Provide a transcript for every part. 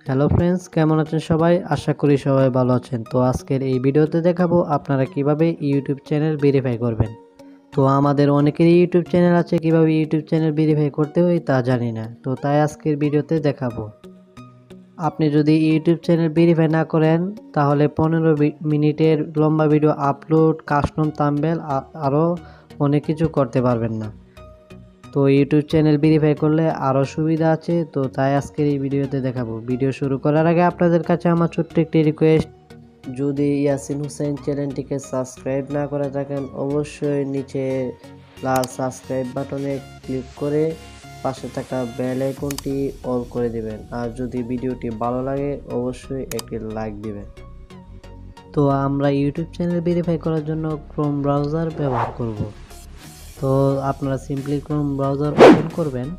Hello friends, কেমন আছেন সবাই? আশা করি সবাই ভালো আছেন। তো আজকের এই ভিডিওতে দেখাবো আপনারা কিভাবে ইউটিউব চ্যানেল ভেরিফাই করবেন। তো আমাদের অনেকেরই ইউটিউব চ্যানেল আছে, কিভাবে ইউটিউব চ্যানেল ভেরিফাই করতে হয় তা জানি না। তো তাই আজকের ভিডিওতে দেখাবো। আপনি যদি ইউটিউব চ্যানেল ভেরিফাই না করেন তাহলে 15 মিনিটের লম্বা ভিডিও আপলোড, কাস্টম থাম্বনেল আরও অনেক কিছু করতে পারবেন না। তো ইউটিউব চ্যানেল ভেরিফাই করলে আরও সুবিধা আছে, তো তাই আজকের এই ভিডিওতে দেখাবো। ভিডিও শুরু করার আগে আপনাদের কাছে আমার ছোট্ট একটি রিকোয়েস্ট, যদি ইয়াসিন হুসাইন চ্যানেলটিকে সাবস্ক্রাইব না করে থাকেন অবশ্যই নিচে লাল সাবস্ক্রাইব বাটনে ক্লিক করে পাশে থাকা বেল আইকনটি অল করে দিবেন। আর যদি ভিডিওটি ভালো লাগে অবশ্যই একটি লাইক দিবেন। তো আমরা ইউটিউব চ্যানেল ভেরিফাই করার জন্য ক্রোম ব্রাউজার ব্যবহার করব। তো আপনারা সিম্পলি ক্রোম ব্রাউজার ওপেন করবেন।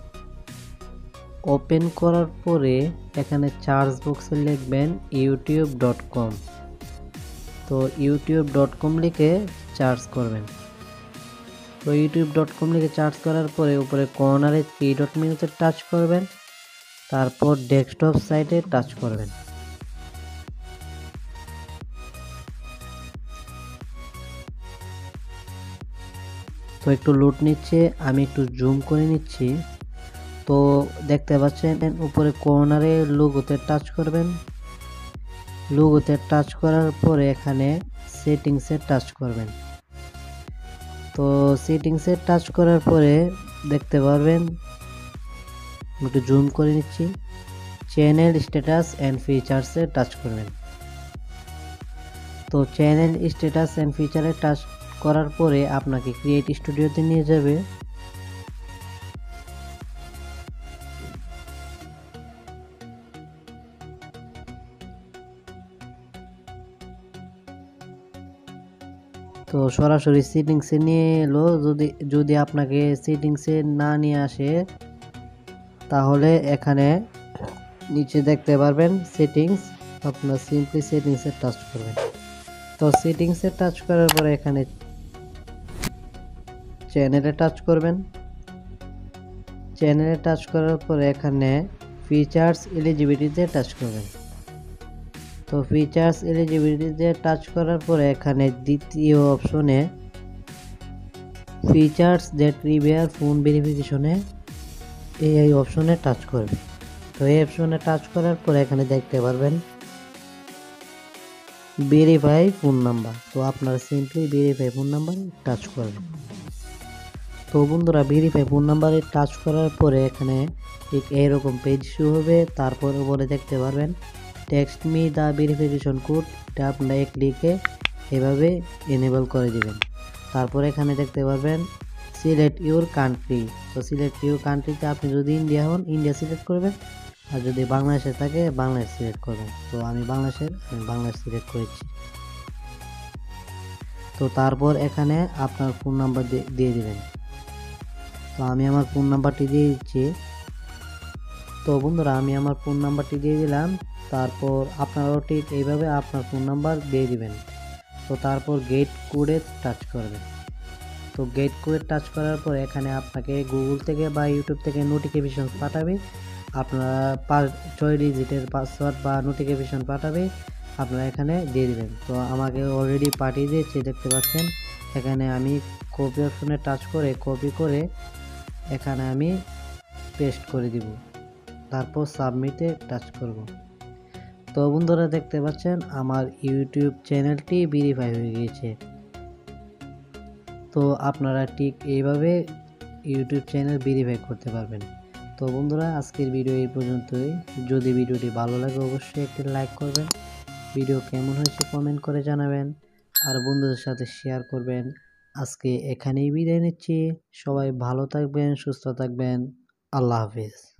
ওপেন করার পরে এখানে সার্চ বক্সে লিখবেন youtube.com। তো youtube.com লিখে সার্চ করবেন। তো youtube.com লিখে সার্চ করার পরে উপরে কর্নারে 3 ডট মেনুতে টাচ করবেন, তারপর ডেস্কটপ সাইটে টাচ করবেন। তো একটু লোড নিচ্ছে, আমি একটু জুম করে নিচ্ছি। তো দেখতে পাচ্ছেন উপরে কর্নারে লোগোতে টাচ করবেন। লোগোতে টাচ করার পরে এখানে সেটিংসে টাচ করবেন। তো সেটিংসে টাচ করার পরে দেখতে পারবেন, একটু জুম করে নিচ্ছি, চ্যানেল স্ট্যাটাস অ্যান্ড ফিচার্সে টাচ করবেন। তো চ্যানেল স্ট্যাটাস অ্যান্ড ফিচারে টাচ করার পরে আপনাকে ক্রিয়েট স্টুডিওতে নিয়ে যাবে। তো সরাসরি সেটিংসে নিয়ে এলো। যদি আপনাকে সেটিংসে না নিয়ে আসে তাহলে এখানে নিচে দেখতে পারবেন সেটিংস, আপনার সিম্পলি সেটিংসে টাচ করবেন। তো সেটিংসে টাচ করার পরে এখানে চ্যানেলে টাচ করবেন। চ্যানেলে টাচ করার পরে এখানে ফিচার্স এলিজিবিলিটিতে টাচ করবেন। তো ফিচার্স এলিজিবিলিটিতে টাচ করার পরে এখানে দ্বিতীয় অপশনে ফিচার্স দ্যাট রিকোয়ার ফোন ভেরিফিকেশনে এই অপশনে টাচ করবে। তো এই অপশনে টাচ করার পরে এখানে দেখতে পারবেন ভেরিফাই ফোন নাম্বার। তো আপনারা simply verify phone number touch করবেন। তো বন্ধুরা, ভেরিফাই ফোন নাম্বারে টাচ করার পরে এখানে ঠিক এরকম পেজ শুরু হবে। তারপর উপরে দেখতে পারবেন text me the verification code, এটা আপনারা এক ক্লিকে এভাবে এনেবল করে দিবেন। তারপর এখানে দেখতে পারবেন সিলেক্ট ইউর কান্ট্রি। তো সিলেক্ট ইউর কান্ট্রিতে আপনি যদি ইন্ডিয়া হন ইন্ডিয়া সিলেক্ট করবেন, আর যদি বাংলাদেশে থাকে বাংলাদেশ সিলেক্ট করবেন। তো আমি বাংলাদেশ সিলেক্ট করেছি। তো তারপর এখানে আপনার ফোন নাম্বার দিয়ে দিবেন। তো আমি আমার ফোন নাম্বারটি দিয়ে দিচ্ছি। তো বন্ধুরা, আমি আমার ফোন নাম্বারটি দিয়ে দিলাম। তারপর আপনারাও ঠিক এইভাবে আপনার ফোন নাম্বার দিয়ে দিবেন। তো তারপর গেট কোডে টাচ করবেন। তো গেট কোডে টাচ করার পর এখানে আপনাকে গুগল থেকে বা ইউটিউব থেকে নোটিফিকেশন পাঠাবে। আপনারা 6 ডিজিটের পাসওয়ার্ড বা নোটিফিকেশন পাঠাবে, আপনারা এখানে দিয়ে দিবেন। তো আমাকে অলরেডি পাঠিয়ে দিয়েছে, দেখতে পাচ্ছেন। এখানে আমি কপি অপশনে টাচ করে কপি করে এখানে আমি পেস্ট করে দিব, তারপর সাবমিটে টাচ করব। তো বন্ধুরা, দেখতে পাচ্ছেন আমার ইউটিউব চ্যানেলটি ভেরিফাই হয়ে গিয়েছে। তো আপনারা ঠিক এইভাবে ইউটিউব চ্যানেল ভেরিফাই করতে পারবেন। তো বন্ধুরা, আজকের ভিডিও এই পর্যন্তই। যদি ভিডিওটি ভালো লাগে অবশ্যই একটি লাইক করবেন, ভিডিও কেমন হয়েছে কমেন্ট করে জানাবেন, আর বন্ধুদের সাথে শেয়ার করবেন। আজকে এখানেই বিদায় নিচ্ছি। সবাই ভালো থাকবেন, সুস্থ থাকবেন। আল্লাহ হাফিজ।